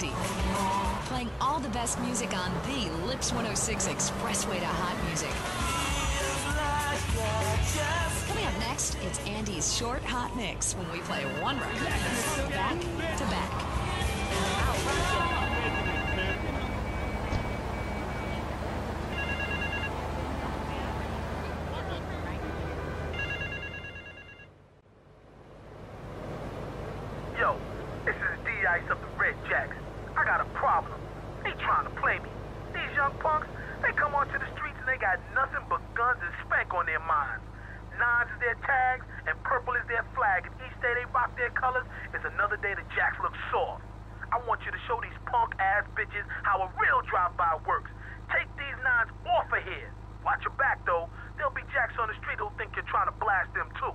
Andy. Playing all the best music on the Lips 106 Expressway to Hot Music. Coming up next, it's Andy's Short Hot Mix when we play one record back to back. Yo, this is D-Ice of the Red Jacks. I got a problem. They trying to play me. These young punks, they come onto the streets and they got nothing but guns and spank on their minds. Nines is their tags and purple is their flag. And each day they rock their colors is another day the Jacks look soft. I want you to show these punk-ass bitches how a real drive-by works. Take these nines off of here. Watch your back, though. There'll be Jacks on the street who'll think you're trying to blast them, too.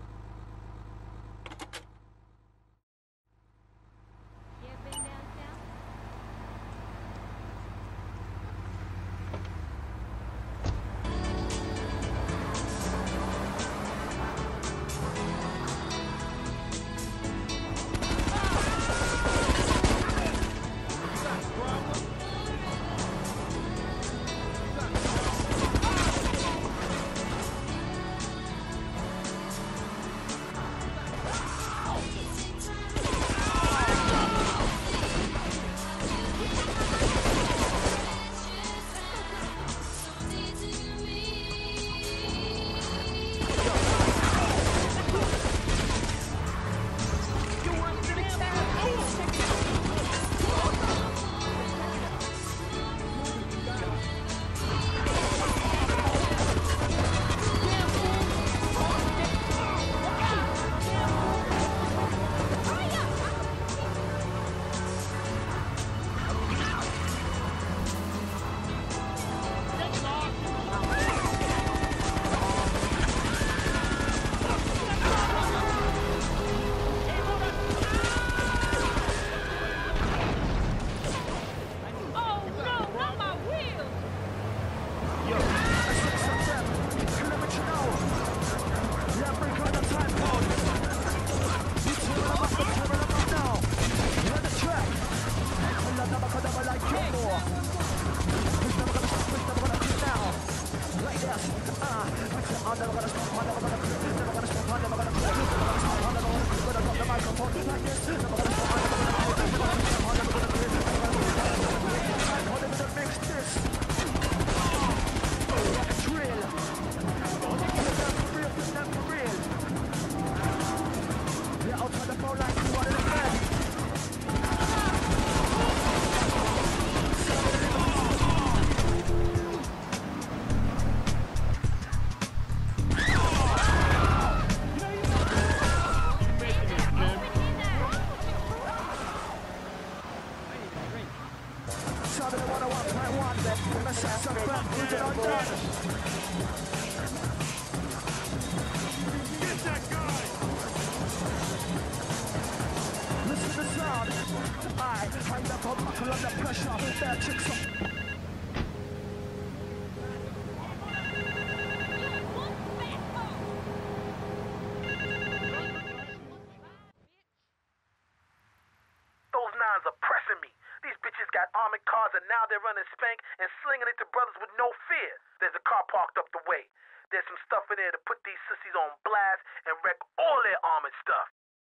Now they're running spank and slinging it to brothers with no fear. There's a car parked up the way. There's some stuff in there to put these sissies on blast and wreck all their armored stuff.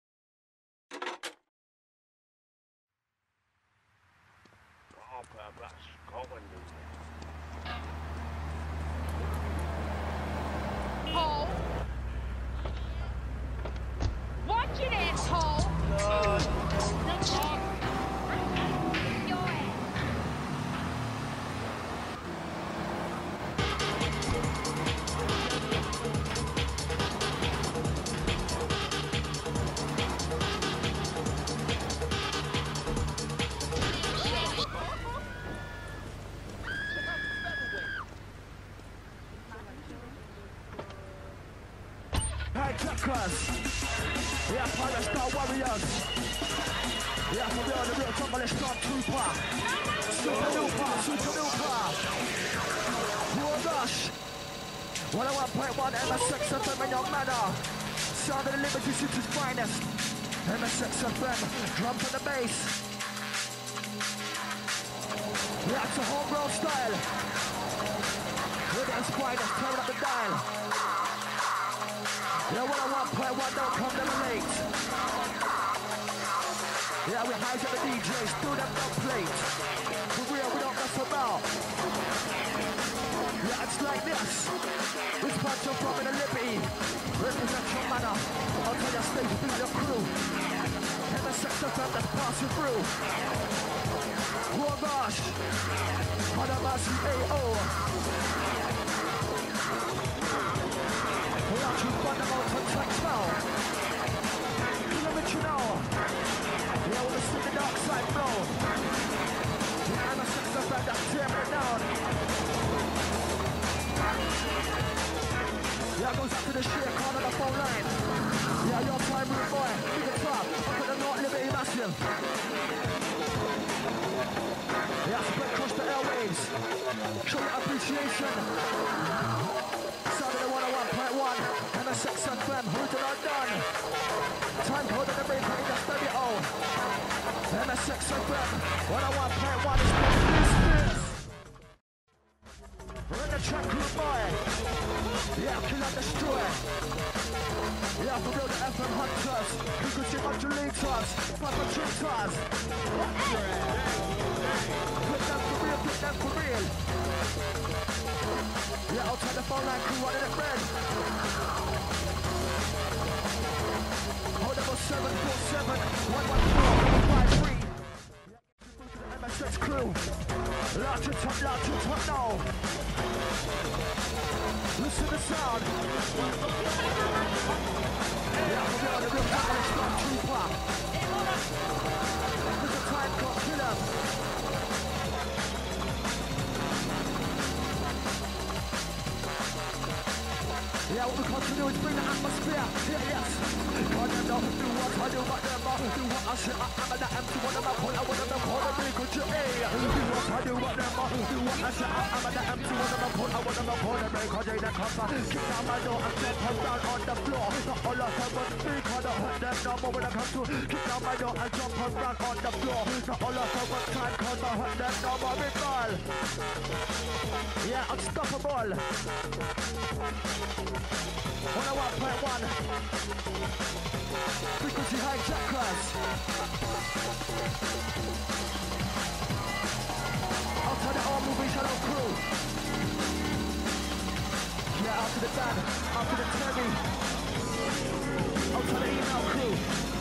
Hole. Watch it, asshole. Hijackers, yeah, Pirate Star Warriors, yeah, for real, the real Jungle Stormtrooper, Super Duper, War Rush, 101.1 MSX FM in your manner, sound of the Liberty City's finest, MSX FM, drum for the bass. Yeah, it's a homegrown style. We're getting spine, let's turn up the dial. Yeah, 101.1, don't come never late. Yeah, we hijack the DJs, do them no plate. For real, we don't mess about. Yeah, it's like this. This bunch of from in the Liberty. Represent your manner. I'll tell you, stay with your crew. And the sex of them that's passing through. Oh gosh. AO. We are too fundamental tracks now. Let you know. Yeah, we'll see the dark side flow. Yeah, and the sex of them that's tearing it down. Yeah, goes up to the shit, call on the phone line. Yeah, your time, rude boy, big and top, up at the North Liberty Massive. Yeah, spread across the airwaves. Show your appreciation. Sound of the 101.1, and the Sex FM, who's it all done? Time code of the break, in the stereo. And the Sex FM, 101.1 is this. We're in the track, rude boy. Yeah, kill and destroy. Yeah, for real, the FM hunters. Frequency modulators. Papa drinkers. Put them for real, put them for real. Yeah, I'll turn the phone line crew running it red. Hold up 747 114 153. Yeah, MSX crew. Loud to top now. Listen to the sound. Yeah, we're on the real Catholic Storm Trooper. There's a time clock, kill him. Yeah, what we continue is bring the atmosphere. Yeah, yes. God, you know, do what I do, but them do what I say. I'm an empty one of my point. I want them to call them big with your A. Do what I do, but them do what I say. I'm an empty one of my point. I want them to call them big because they don't come back. Kick down my door and jump around on the floor. Not all of them was big, I don't hurt them no more when I come to. Kick down my door and jump around on the floor. Not all of them was time, cause I hurt them no more big ball. Yeah, unstoppable. 101.1 Frequency hijackers. Out to the all-moving shadow crew. Yeah, out to the Dan, out to the Terry. Out to the email crew.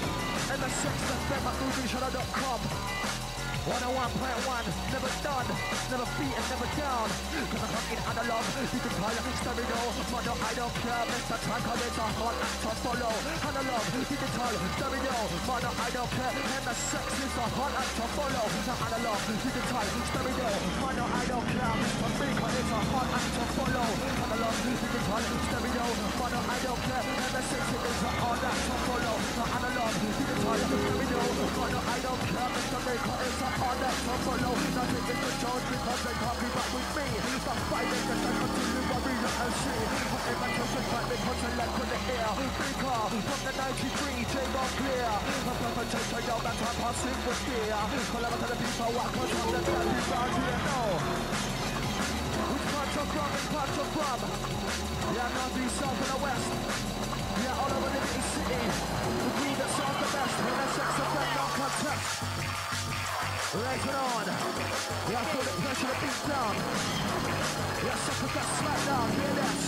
MSX.FM@movieshadow.com 101.1, never done, never beat and never down. Cause I'm fucking analog, you can call it stereo. Mother, I don't care, Mr. Time, call it a hard act to follow. Analog, digital, stereo. Mother, I don't care, and the sex is a hard act to follow. Now analog, digital, stereo. Mother, I don't care, Mr. Free, call it a hard act to follow. Analog, digital, stereo. Mother, I don't care, and the sex is a hard act to follow. Now analog, digital, stereo. Mother, I don't care, Mr. Free, call it a all that to follow. Nothing is controlled because they can't be back with me. But fighting the time continue worry and see. Whatever touch and fight, they put a leg on the air. Big car from the 93, J-Rock clear. A perpetrator, yo, that's how passing with fear. Call out to the people, what comes from the dirty round here, no. Which parts are from and parts are from? Yeah, north, east, south, and the west. Yeah, all over Liberty City. The breed that sounds the best. When the sex effect, no contest. Right on. Yeah, feel the pressure to beat down. Yeah, sucker got slapped down. Hear this.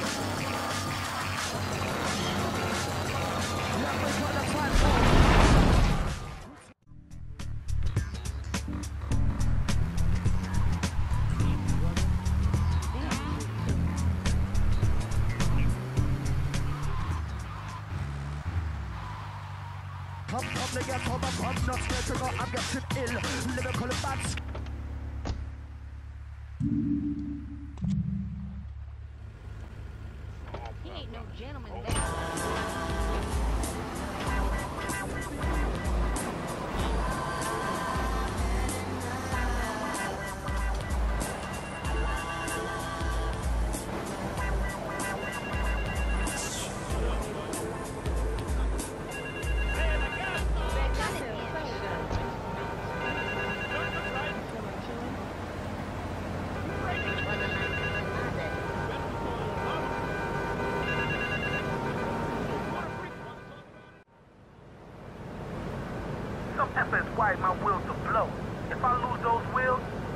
Yeah, we got the time for. Come, they get home, I'm not scared to go, I'm getting ill. Lyrical bad. He ain't no gentleman there.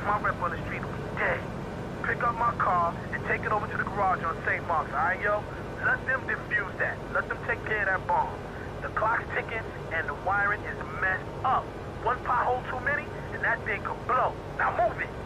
my rep on the street will be dead. Pick up my car and take it over to the garage on St. Mark's, alright, yo? Let them defuse that. Let them take care of that bomb. The clock's ticking and the wiring is messed up. One pothole too many and that thing could blow. Now move it.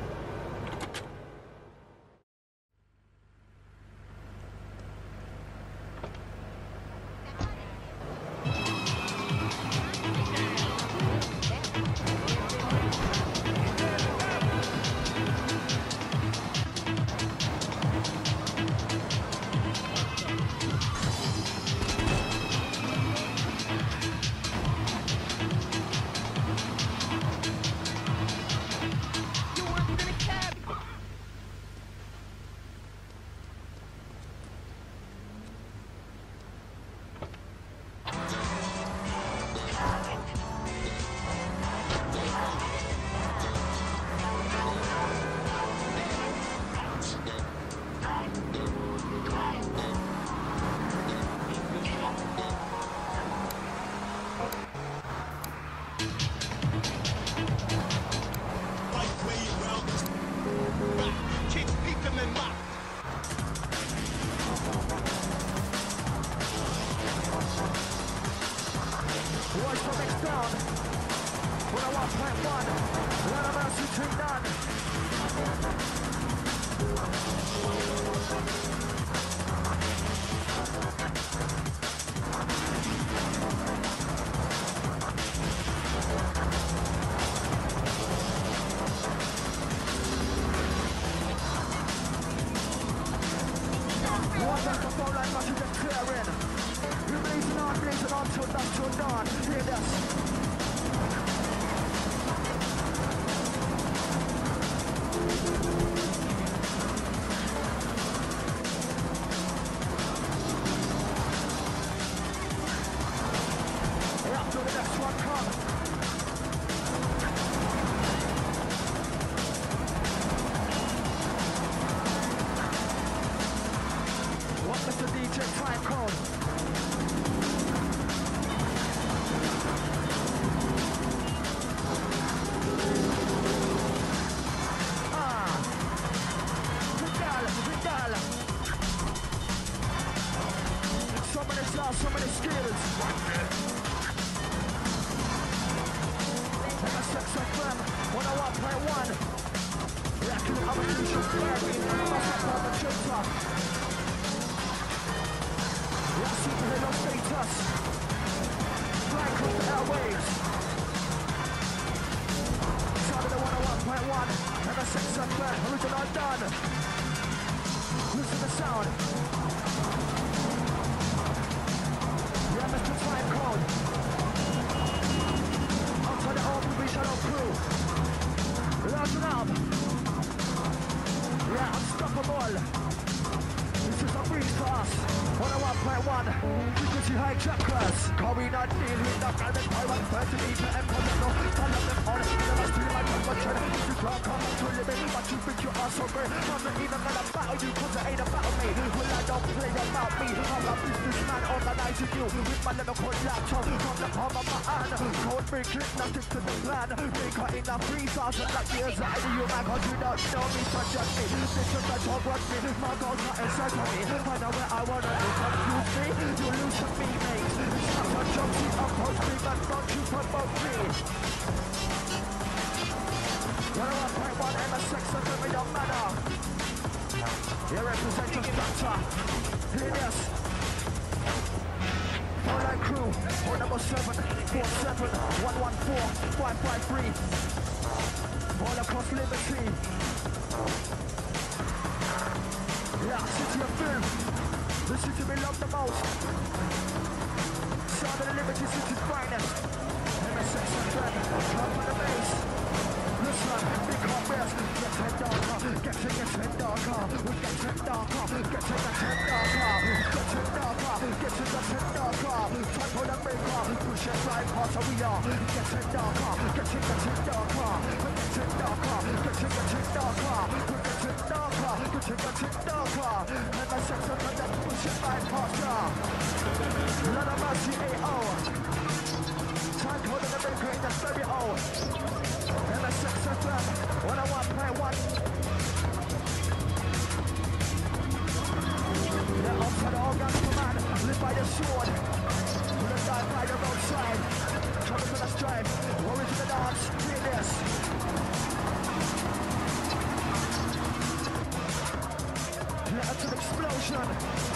action.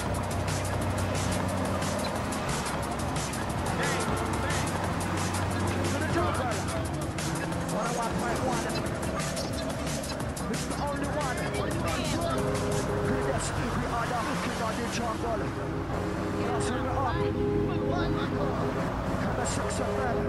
To the jungle. 101.1. It's the only one. Yes, we are the king of the jungle. Let's hang it up. Come and six of them.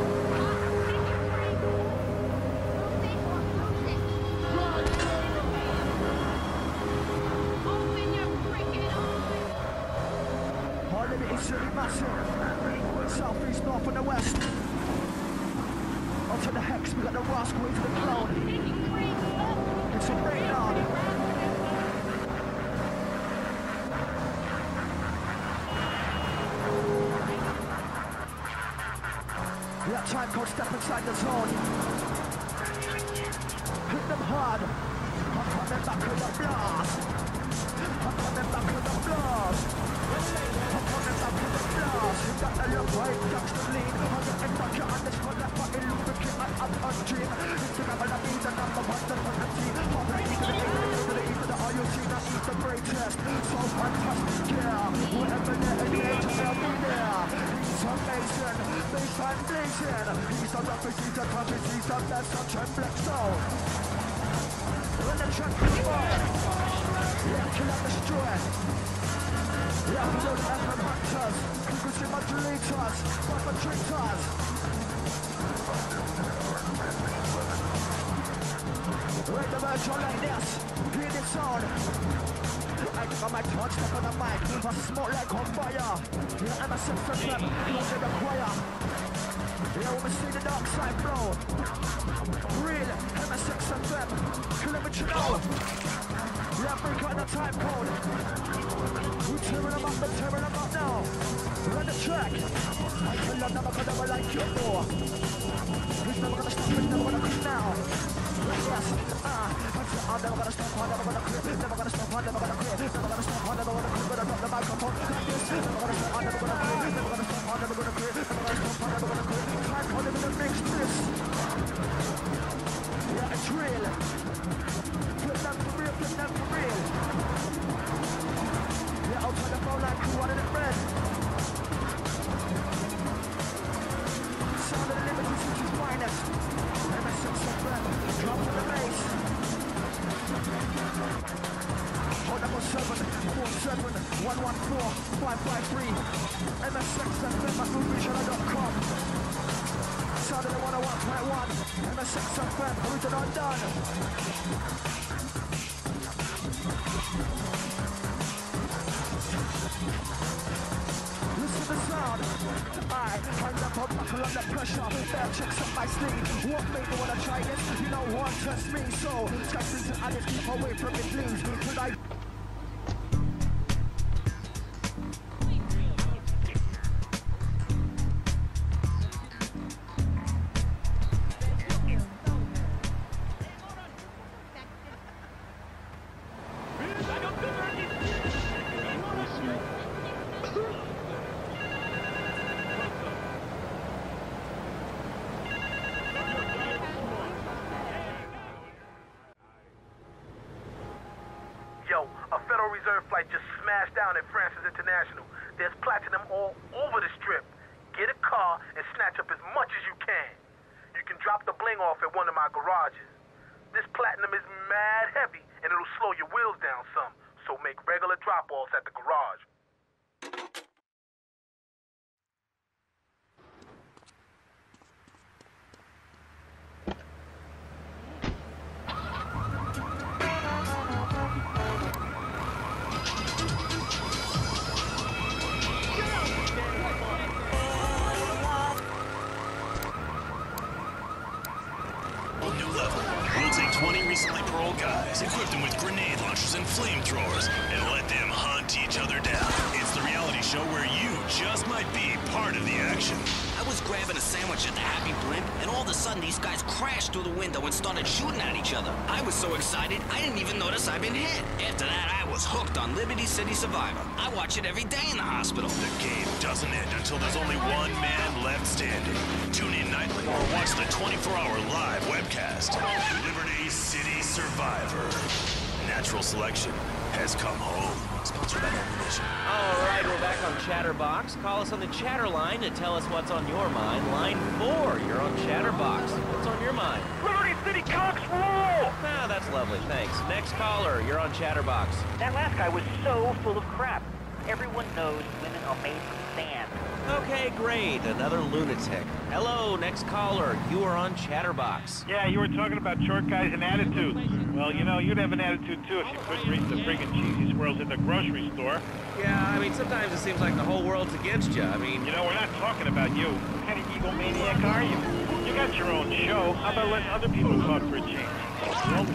Our limit is really massive. South, east, north and the west. Onto the hex, we got the rascal into the cloud. It's a breakdown. That time code step inside the zone. Hit them hard. I'm coming back with a blast. I'm coming back with a blast. I'm coming back with a blast. You got the look right, that's the lead. I'm getting back here on this one, that fucking lubricant and up on dream. It's the number that means the number one, the one, the team. All the E to the A, to the E to the IOC, that is the greatest. So fantastic, yeah. Whatever they're in the age, they'll be there. He's amazing, baseline blazing. He's a rapper, he's a trumpet, he's a best, such a black soul. When the track is fire, yeah, kill and destroy. Yeah, we don't have no hunters, frequency modulators, perpetrators. When the virtual like this, hear this sound. I give my touch, step on the mic, I smoke like on fire. Yeah, I'm a system, close to the choir. Yeah, when we see the dark side blow. Real, MSX FM, kilometer now. Yeah, break out the time code. We're tearing them up now. Run the track. I tell them never gonna never like you more. He's never gonna stop, he's never gonna quit now. Yes, I'm never gonna stop, I'm never gonna quit. Never gonna stop, I'm never gonna quit. Never gonna stop, I'm never gonna quit. Gonna drop the microphone like this. Never gonna stop, I'm never gonna quit. Never gonna stop, I'm never gonna quit. Never gonna stop, I'm never gonna quit. Time code in the mix, this. Yeah, it's real. Flip them for real, flip them for real. Yeah, I'll turn the phone like crew running it red. Sound of the Liberty City's finest. MSX FM, drop to the bass. Hold number 747-114-553. MSX FM at moviechannel.com. Sound of the 101.1. MSX FM, original done. Listen to the sound. I'm the pop buckle under pressure. Bad checks up my sleeve. What made me wanna try this? You know one test me. So skeptics and others keep away from me, please. Could I? Yo, a Federal Reserve flight just smashed down at Francis International. There's platinum all over the strip. Get a car and snatch up as much as you can. You can drop the bling off at one of my garages. This platinum is mad heavy and it'll slow your wheels down some, so make regular drop-offs at the garage. We'll take 20 recently paroled guys, equip them with grenade launchers and flamethrowers, and let them hunt each other down. It's the reality show where you just might be part of the action. I was grabbing a sandwich at the Happy Blimp, and all of a sudden these guys crashed through the window and started shooting at each other. I was so excited, I didn't even notice I'd been hit. After that, I was hooked on Liberty City Survivor. I watch it every day in the hospital. The game doesn't end until there's only one man left standing. Tune in nightly or watch the 24-hour live webcast. Liberty City Survivor. Natural selection has come home. sponsored by Ammunition. All right, we're back on Chatterbox. Call us on the chatter line to tell us what's on your mind. Line 4, you're on Chatterbox. What's on your mind? Liberty City Cox rule! Ah, that's lovely, thanks. Next caller, you're on Chatterbox. That last guy was so full of crap. Everyone knows women are made from sand. Okay, great. Another lunatic. Hello, next caller. You are on Chatterbox. Yeah, you were talking about short guys and attitudes. Well, you know, you'd have an attitude too if you couldn't reach the friggin' cheesy squirrels at the grocery store. Yeah, I mean, sometimes it seems like the whole world's against you. I mean... You know, we're not talking about you. What kind of egomaniac are you? You got your own show. How about letting other people talk for a change? Oh,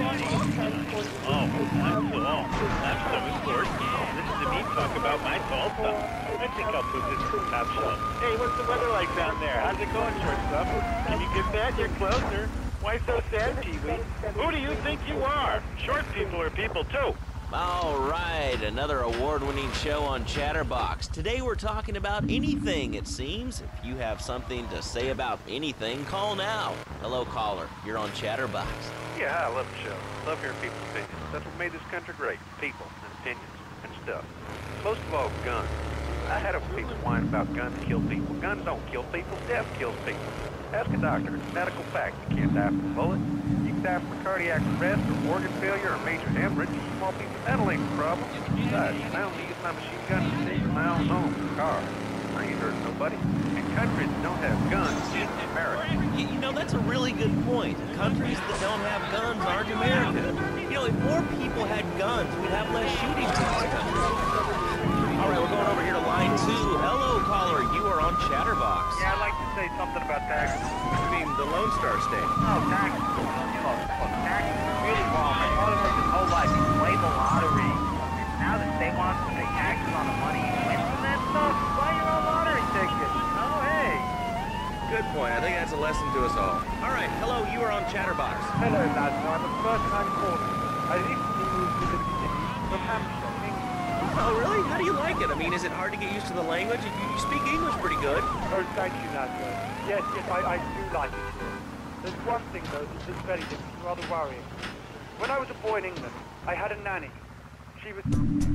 I'm so important. Listen to me talk about my tall stuff. I think I'll put this in the top shelf. Hey, what's the weather like down there? How's it going, shortstop? Can you get that? You're closer. Why so sad, Pee-wee? Who do you think you are? Short people are people, too. All right, another award-winning show on Chatterbox. Today we're talking about anything, it seems. If you have something to say about anything, call now. Hello, caller. You're on Chatterbox. Yeah, I love the show. Love hearing people's opinions. That's what made this country great. People and opinions and stuff. Most of all, guns. I had people whine about guns kill people. Guns don't kill people. Death kills people. Ask a doctor. It's a medical fact. You can't die from a bullet. You can die from a cardiac arrest or organ failure or major hemorrhage. Small piece of metal ain't the problem. Besides, I only use my machine gun to save my own home and car. I ain't hurting nobody. And countries that don't have guns aren't America. You know, that's a really good point. Countries that don't have guns aren't America. You know, if more people had guns, we'd have less shootings in this country. All right, we're going over here to line 2. Hello, caller. You are on Chatterbox. Yeah, I'd like to say something about taxes. I mean, the Lone Star State. Oh, taxes. Look, taxes are really wrong. My father worked his whole life. He played the lottery. Now the state wants to pay taxes on the money he wins from that stuff. Buy your own lottery ticket. Oh, hey. Good point. I think that's a lesson to us all. All right, hello. You are on Chatterbox. Hello, lads. I'm a first-time caller. I recently moved to the city from Hampshire. Oh, really? How do you like it? I mean, is it hard to get used to the language? You speak English pretty good. Oh, thank you, Nazio. Yes, I do like it. There's one thing, though, that's very different, rather worrying. When I was a boy in England, I had a nanny. She was...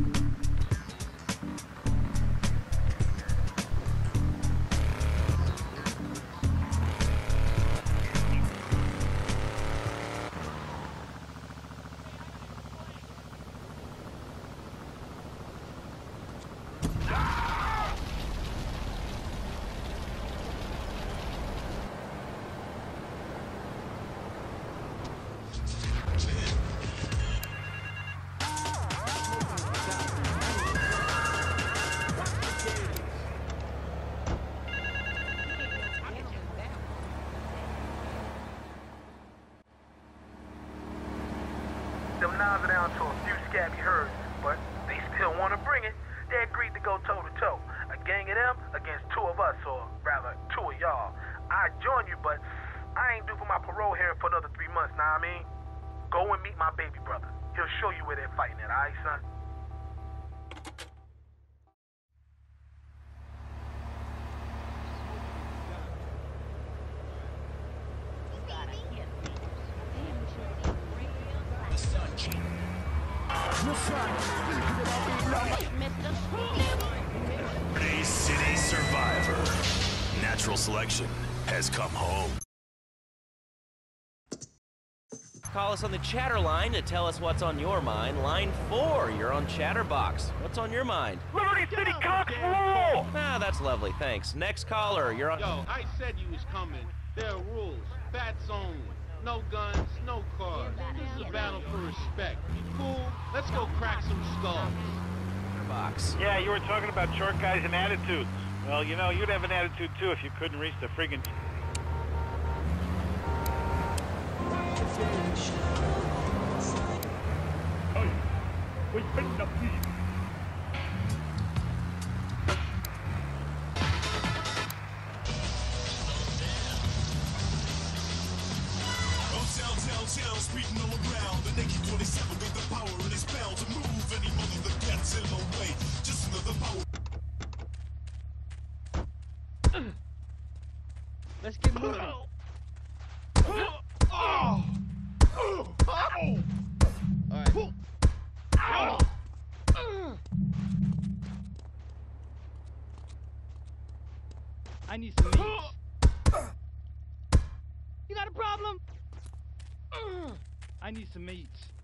Them knives are down to a few scabby herds, but they still want to bring it. They agreed to go toe-to-toe. A gang of them against 2 of us, or rather, 2 of y'all. I'd join you, but I ain't due for my parole here for another 3 months, know what I mean? Go and meet my baby brother. He'll show you where they're fighting at, all right, son? A city survivor. Natural selection has come home. Call us on the chatter line to tell us what's on your mind. Line 4, you're on Chatterbox. What's on your mind? Liberty City Cox rule! Ah, that's lovely, thanks. Next caller, you're on... Yo, I said you was coming. There are rules. Bats only. No guns, no cars. This is a battle for respect. You cool? Let's go crack some skulls. Chatterbox. Yeah, you were talking about short guys and attitudes. Well, you know, you'd have an attitude, too, if you couldn't reach the friggin'... Towns beating all around. The naked 27 got the power and it's bound to move any mother that gets in the way. Just another power. Let's get moving. All right. I need some meat. You got a problem? I need some meat.